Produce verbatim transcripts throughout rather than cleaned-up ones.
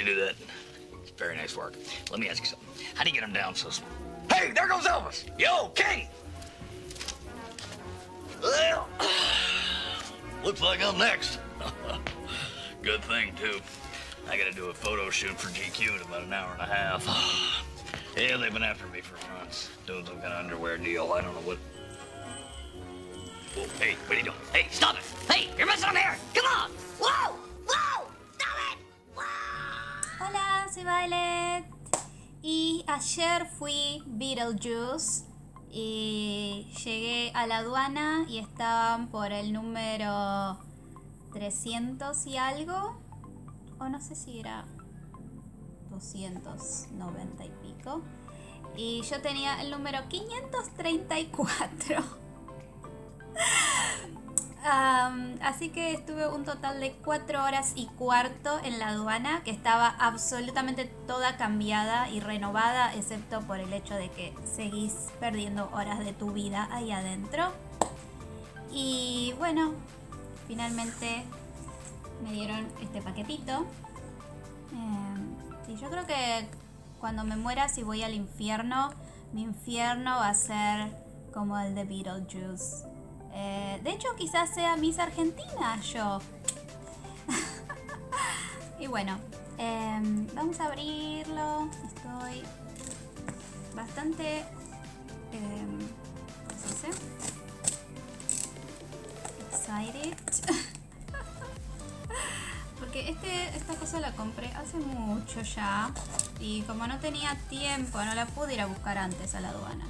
you do that. It's very nice work. Let me ask you something. How do you get him down so small? Hey, there goes Elvis. Yo, King. Well, looks like I'm next. Good thing, too. I gotta do a photo shoot for G Q in about an hour and a half. Yeah, they've been after me for months. Doing some kind of underwear deal. I don't know what. Whoa, hey, what are you doing? Hey, stop it! Hey, you're messing up here! Come on! Whoa! Whoa! Stop it! Whoa! Hola, soy Violet. Y ayer fui Beetlejuice y llegué a la aduana y estaban por el número trescientos y algo. O no sé si era doscientos noventa y pico. Y yo tenía el número quinientos treinta y cuatro. Um, así que estuve un total de cuatro horas y cuarto en la aduana, que estaba absolutamente toda cambiada y renovada, excepto por el hecho de que seguís perdiendo horas de tu vida ahí adentro. Y bueno, finalmente me dieron este paquetito. Eh, y yo creo que cuando me muera, si voy al infierno, mi infierno va a ser como el de Beetlejuice. Eh, de hecho, quizás sea Miss Argentina yo. Y bueno, eh, vamos a abrirlo. Estoy bastante eh, ¿cómo se dice? Excited. Porque este, esta cosa la compré hace mucho ya. Y como no tenía tiempo, no la pude ir a buscar antes a la aduana.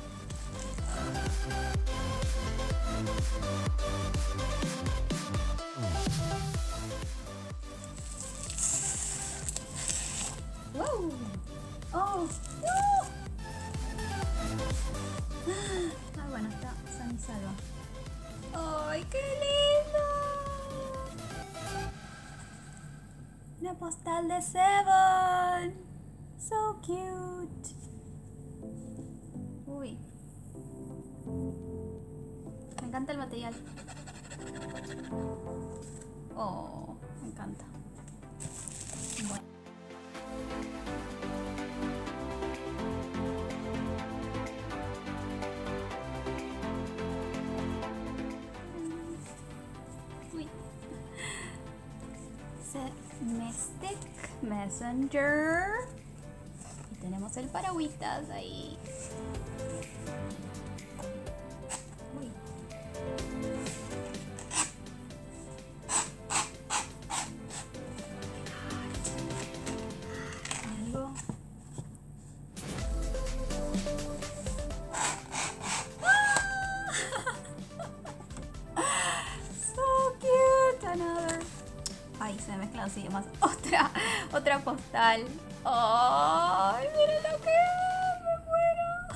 Wow. Oh, no. Ah, bueno, está san y salva. ¡Ay, qué lindo! Una postal de Seven. So cute. Uy. Me encanta el material. Oh, me encanta. Bueno. Uy. Mystic Messenger. Y tenemos el paragüitas ahí. Uy. Algo. So cute. Another. Ay, se me mezclan así más. Otra, otra postal. Ay, miren lo que es, me muero.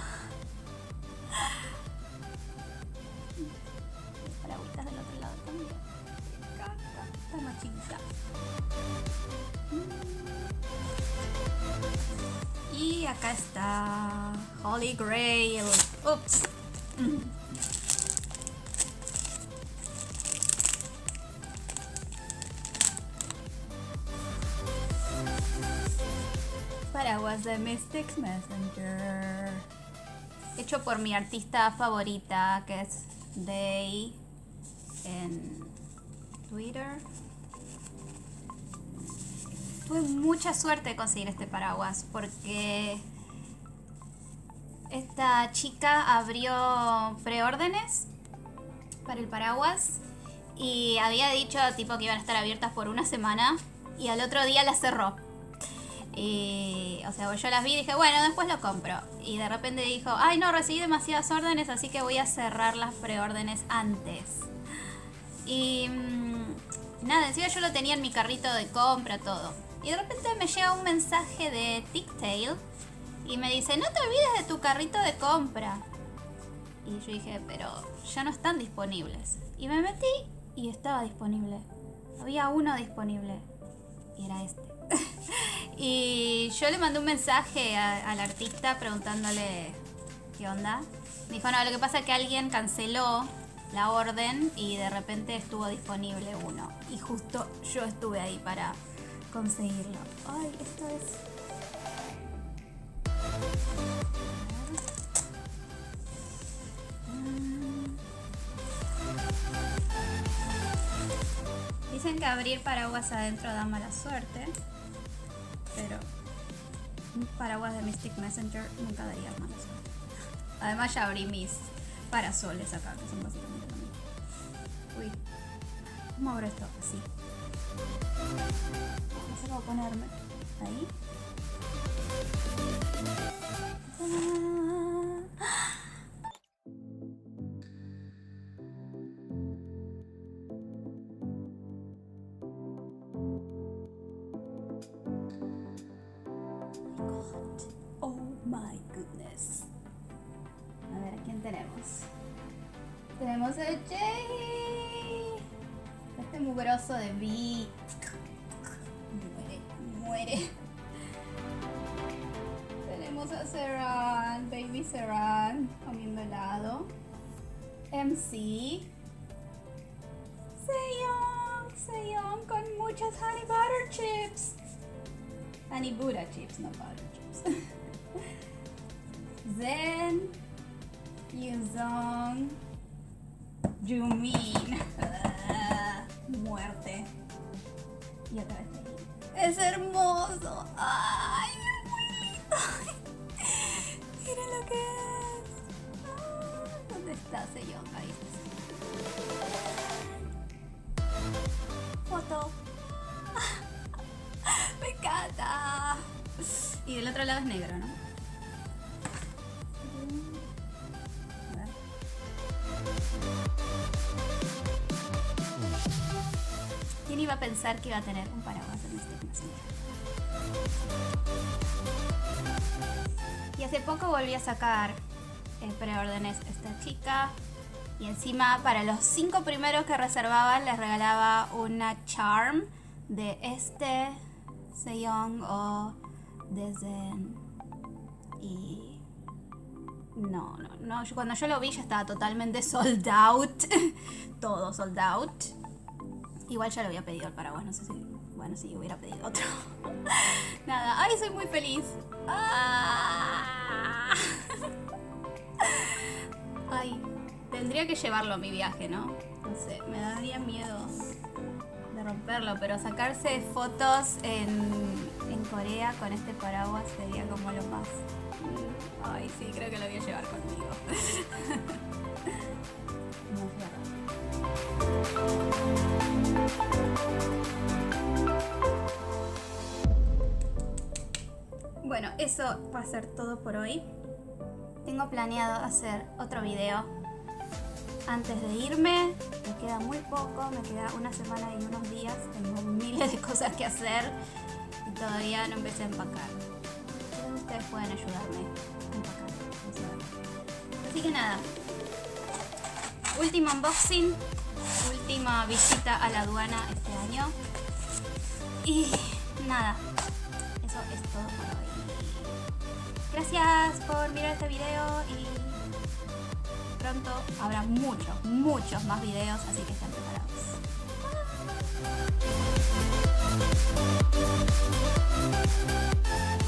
Paragüitas del otro lado también. Me encanta. Está más chiquita. Y acá está Holy Grail. Ups. Paraguas de Mystic Messenger, hecho por mi artista favorita, que es Day en Twitter. Tuve mucha suerte de conseguir este paraguas porque esta chica abrió preórdenes para el paraguas y había dicho tipo que iban a estar abiertas por una semana y al otro día las cerró. Y, o sea, yo las vi y dije, bueno, después lo compro. Y de repente dijo, ay no, recibí demasiadas órdenes, así que voy a cerrar las preórdenes antes. Y mmm, nada, encima yo lo tenía en mi carrito de compra, todo. Y de repente me llega un mensaje de Ticktail y me dice, no te olvides de tu carrito de compra. Y yo dije, pero ya no están disponibles. Y me metí y estaba disponible. Había uno disponible. Y era este. Y yo le mandé un mensaje a, al artista preguntándole qué onda. Me dijo, no, lo que pasa es que alguien canceló la orden y de repente estuvo disponible uno. Y justo yo estuve ahí para conseguirlo. Ay, esto es... Dicen que abrir paraguas adentro da mala suerte, pero un paraguas de Mystic Messenger nunca daría mala suerte. Además ya abrí mis parasoles acá, que son básicamente lo mismo. Uy, ¿cómo abro esto? Así. No sé cómo ponerme. Ahí. Oh my goodness. A ver, ¿a quién tenemos? Tenemos a Jay. Este mugroso de Vi. Muere, muere. Tenemos a Serran, Baby Serran, comiendo helado. M C. Sejong, Sejong con muchos honey butter chips. Honey Buddha chips, no butter chips. Zen, Yuzong, Jumin. Muerte. Y otra vez ahí. Es hermoso. Ay, es muy lindo. Miren lo que es. Ah, ¿dónde está Sejong? Ahí está. Foto. Me encanta. Y del otro lado es negro, ¿no? A ver. ¿Quién iba a pensar que iba a tener un paraguas en este Messenger? Y hace poco volví a sacar eh, preórdenes esta chica. Y encima para los cinco primeros que reservaban les regalaba una charm de este Sejong o de Zen. Y no, no, no. Yo, cuando yo lo vi ya estaba totalmente sold out. Todo sold out. Igual ya lo había pedido el paraguas, no sé si... Bueno, sí, hubiera pedido otro. Nada, ay, soy muy feliz. Ah. Ay, tendría que llevarlo a mi viaje, ¿no? No sé, me daría miedo de romperlo, pero sacarse fotos en, en Corea con este paraguas sería como lo más... Ay, sí, creo que lo voy a llevar conmigo. No, bueno, eso va a ser todo por hoy. Tengo planeado hacer otro video antes de irme. Me queda muy poco, me queda una semana y unos días. Tengo miles de cosas que hacer y todavía no empecé a empacar. Entonces ustedes pueden ayudarme a empacar. Así que nada. Último unboxing. Última visita a la aduana este año. Y nada. Eso es todo por hoy. Gracias por mirar este video y pronto habrá muchos, muchos más videos, así que estén preparados.